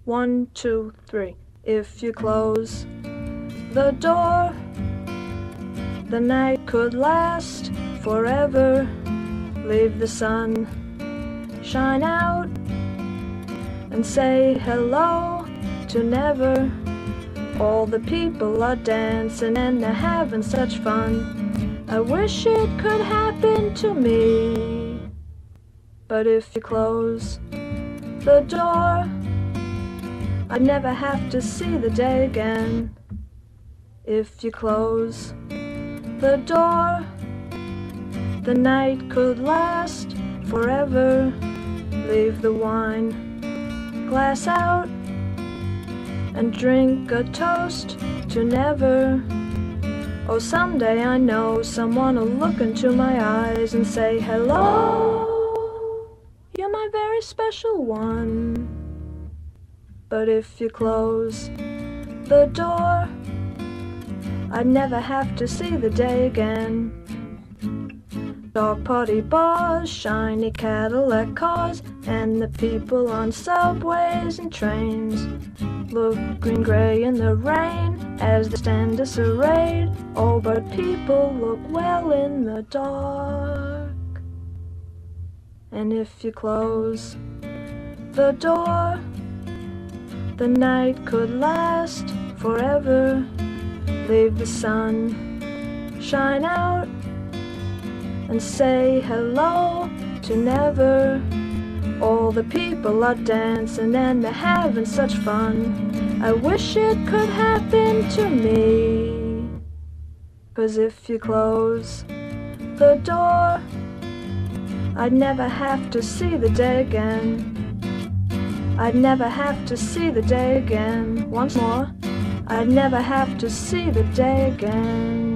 1, 2, 3. If you close the door, the night could last forever. Leave the sun shine out and say hello to never. All the people are dancing and they're having such fun. I wish it could happen to me. But if you close the door, I'd never have to see the day again. If you close the door, the night could last forever. Leave the wine glass out and drink a toast to never. Oh, someday I know someone will look into my eyes and say, hello, you're my very special one. But if you close the door, I'd never have to see the day again. Dog party bars, shiny Cadillac cars, and the people on subways and trains look green-gray in the rain as they stand disarrayed. Oh, but people look well in the dark. And if you close the door, the night could last forever. Leave the sun shine out and say hello to never. All the people are dancing and they're having such fun. I wish it could happen to me. 'Cause if you close the door, I'd never have to see the day again. I'd never have to see the day again. Once more, I'd never have to see the day again.